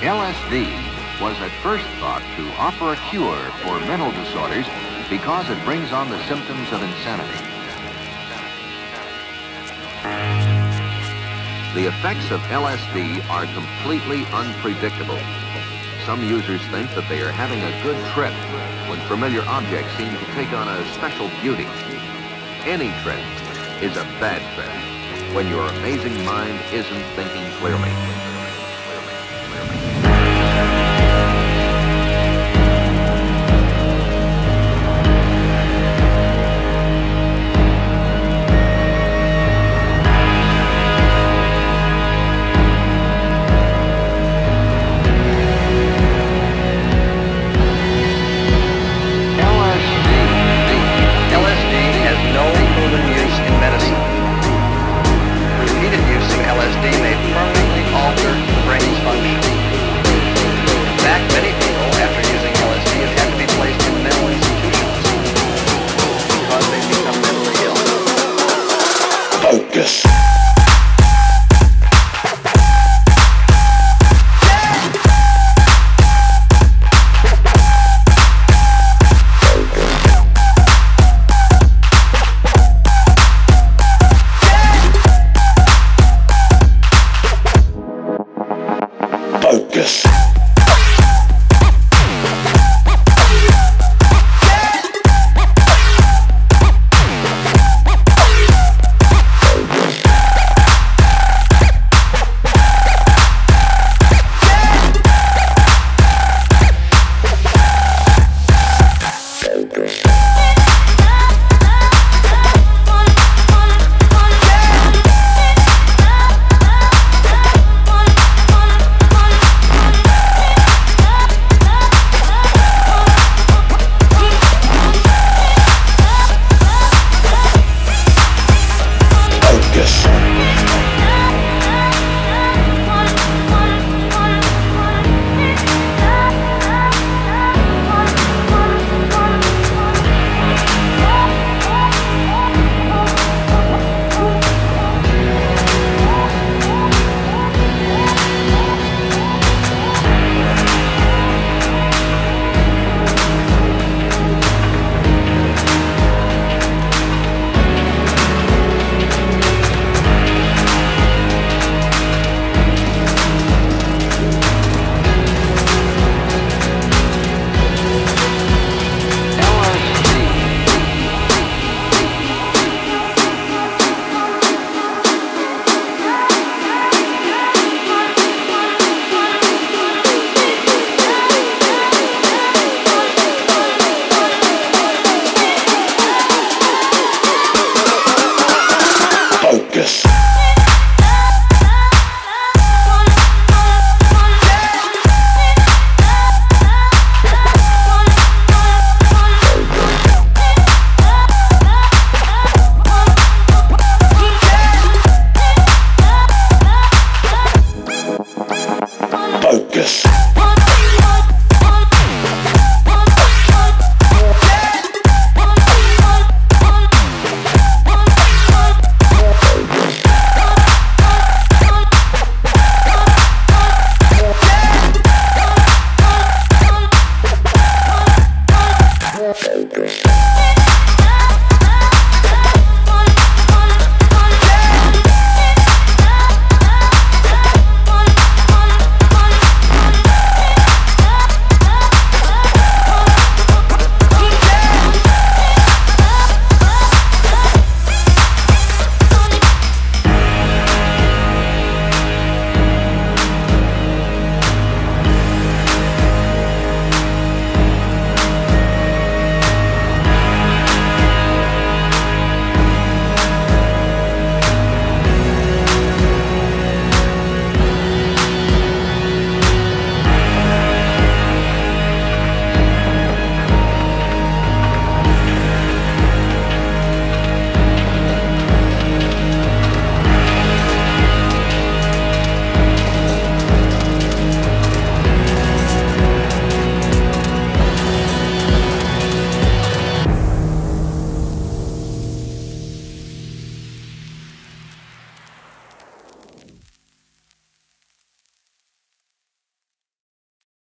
LSD was at first thought to offer a cure for mental disorders because it brings on the symptoms of insanity. The effects of LSD are completely unpredictable. Some users think that they are having a good trip when familiar objects seem to take on a special beauty. Any trip is a bad trip when your amazing mind isn't thinking clearly. Focus. Focus. Focus. Focus. Focus.